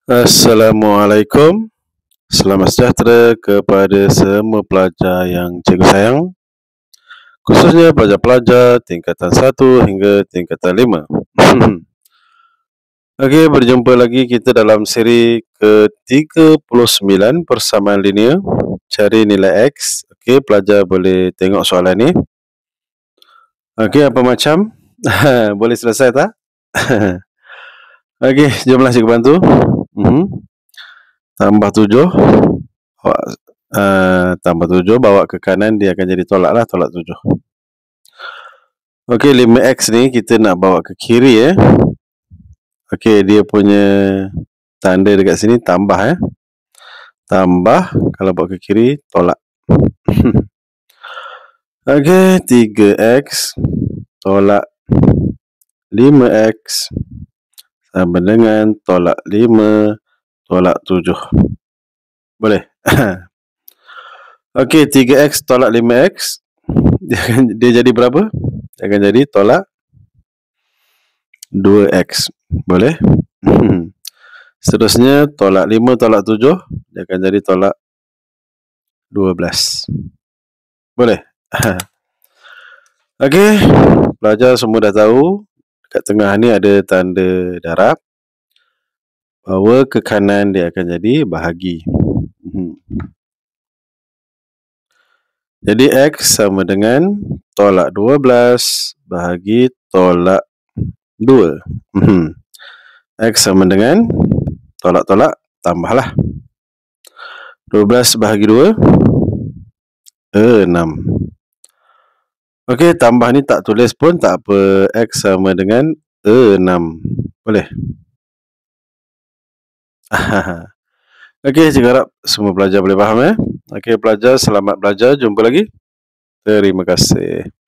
Assalamualaikum. Selamat sejahtera kepada semua pelajar yang cikgu sayang, khususnya pelajar-pelajar tingkatan 1 hingga tingkatan 5. Okey, berjumpa lagi kita dalam siri ke-39 persamaan linear, cari nilai X. Okey, pelajar boleh tengok soalan ni. Okey, apa macam? Boleh selesai tak? Okey, jomlah cikgu bantu. Tambah 7. Tambah 7 bawa ke kanan, dia akan jadi tolak lah, tolak 7. Okey, 5x ni kita nak bawa ke kiri. Okey, dia punya tanda dekat sini tambah. Tambah, kalau bawa ke kiri, tolak. Okey, 3x tolak 5x sama dengan tolak 5 tolak 7. Boleh? Okey, 3x tolak 5x, dia jadi berapa? Dia akan jadi tolak 2x. Boleh? Seterusnya, tolak 5 tolak 7, dia akan jadi tolak 12. Boleh? Okey, pelajar semua dah tahu, dekat tengah ni ada tanda darab. Bawa ke kanan, dia akan jadi bahagi. Jadi X sama dengan tolak 12 bahagi tolak 2. X sama dengan tolak-tolak, tambahlah. 12 bahagi 2, 6. Okey, tambah ni tak tulis pun tak apa. X sama dengan 6. Boleh? Okey, cikgu harap semua pelajar boleh faham. Okey, pelajar, selamat belajar. Jumpa lagi. Terima kasih.